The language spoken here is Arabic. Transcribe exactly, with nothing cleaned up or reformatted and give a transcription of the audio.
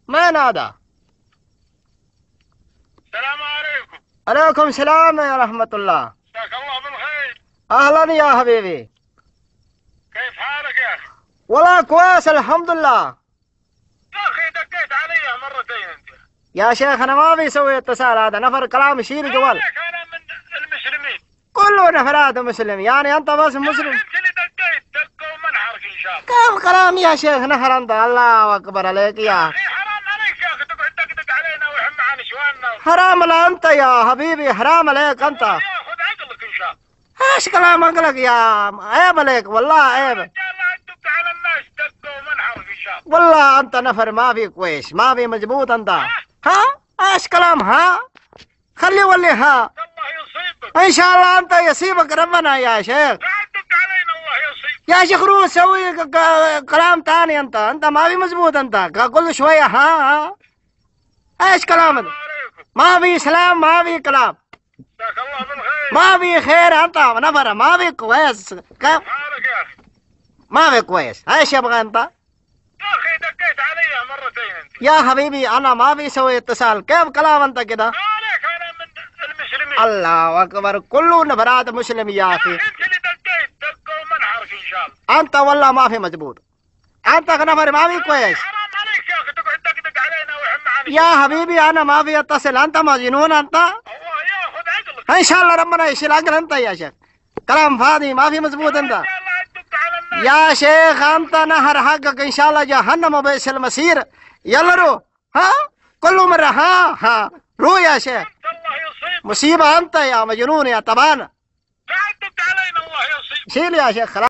من هذا؟ السلام عليكم. عليكم السلام يا رحمة الله. مساك الله بالخير. أهلا يا حبيبي. كيف حالك يا أخي؟ والله كويس الحمد لله. يا أخي دقيت علي مرتين أنت. يا شيخ أنا ما بيسوي اتصال، هذا نفر كلام يشيل جوال. أنا من المسلمين. كله نفرات مسلم، يعني أنت بس مسلم. أنت اللي دقيت دقة ومنحرك إن شاء الله. كيف كلام يا شيخ نهر أنت؟ الله أكبر عليك يا أخي حرام عليك يا أخي تقعد تدقدق علينا وإحنا مع نسواننا. حرام لا أنت يا حبيبي، حرام عليك أنت. يا خذ عقلك إن شاء الله. ايش كلام عقلك يا عيب عليك والله عيب. رجال لا تدق على الناس دقة ومنحرك إن شاء الله. والله أنت نفر ما في كويس، ما في مجبوط أنت. ها؟ ايش كلام ها؟ خلي ولي ها. الله يصيبك. إن شاء الله أنت يصيبك ربنا يا شيخ. لا تدق علينا الله يصيبك. يا شيخ روح سوي ك- ك- كلام تاني أنت، أنت ما في مزبوط أنت، كل شوية ها ها. إيش كلام هذا؟ ما في سلام، ما في كلام، مساك الله بالخير. ما في خير أنت نفر، ما في كويس. كيف؟ حالك يا أخي؟ ما في كويس، إيش يبغى أنت؟ يا أخي دقيت علي مرتين أنت. يا حبيبي أنا ما في سوي اتصال، كيف كلام أنت كده؟ ما عليك أنا من المسلمين. الله أكبر، كله نفرات مسلم يا أخي. أنت اللي دقيت دقة ومنحرك إن شاء الله. أنت والله ما في مجبوط، أنت نفر ما في كويس. حرام عليك يا أخي تقعد تدقدق علينا وإحنا معنا. يا حبيبي أنا ما في اتصل، أنت مجنون أنت. الله ياخذ عقلك. إن شاء الله ربنا يشيل عقل أنت يا شيخ، كلام فاضي ما في مزبوط أنت. يا الله تدق على الناس. يا شيخ أنت نهر حقك إن شاء الله جهنم بئس المصير. يلا رو ها كل مرة ها ها رو يا شيخ. الله يصيبك. مصيبة أنت يا مجنون يا تبان. لا تدق علينا الله يصيبك. شيل يا شيخ خلاص.